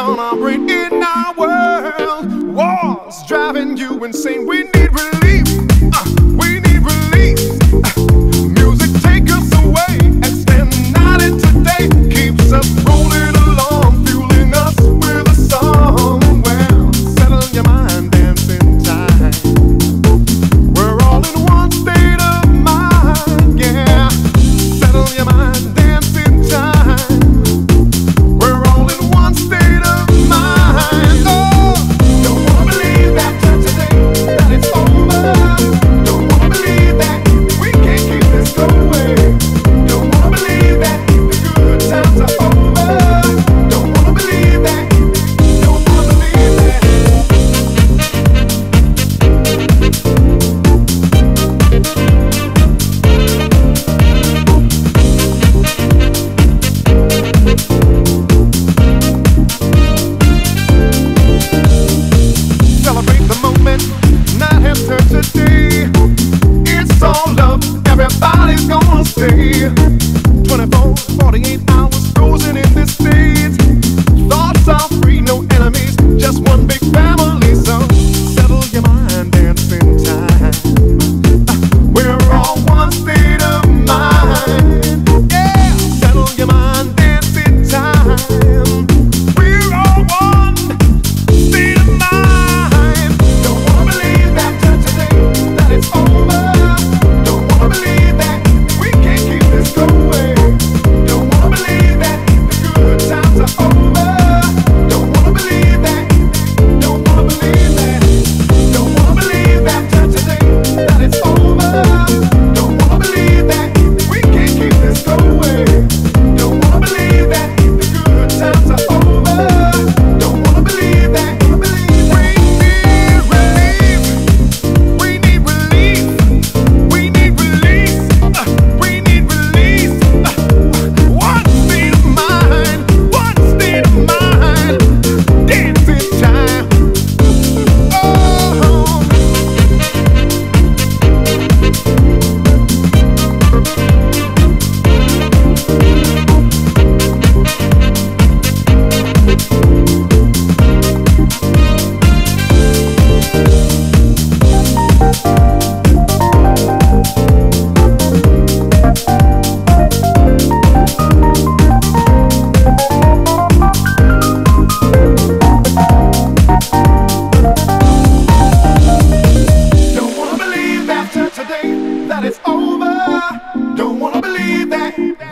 gonna bring in our world. Wars driving you insane. We need relief. We need relief. Music take us away. Extend night into day. Keeps us rolling along, fueling us with a song. Well, settle your mind, dance in time. We're all in one state of mind, yeah. Settle your mind, dance in time. We're all in one state of mind. Oh, don't wanna believe that today that it's over. Don't wanna believe that we can't keep this going. Don't wanna believe that the good times are over. Don't wanna believe that. Don't wanna believe that. Celebrate the moment, not have turned today. It's all love, everybody's gonna stay. 24, 48 hours frozen in this state. Thoughts are free, no enemies, just one big family. So settle your mind, dance in time. We're all one state of mind. Yeah, settle your mind, dance in time. We're all one state of mind. Don't wanna believe that today that it's over. Don't wanna believe that we can't keep this going. Don't wanna believe that the good times are over. Don't wanna believe that. Don't wanna believe that. Don't wanna believe that today that it's over. Don't wanna believe that we can't keep this going. Don't wanna believe that the good times are over. Don't wanna believe that. We need relief. We need relief. We need relief. One state of mind. One state of mind. Dancing time. Oh. Don't wanna believe that today that it's over. Don't wanna believe that.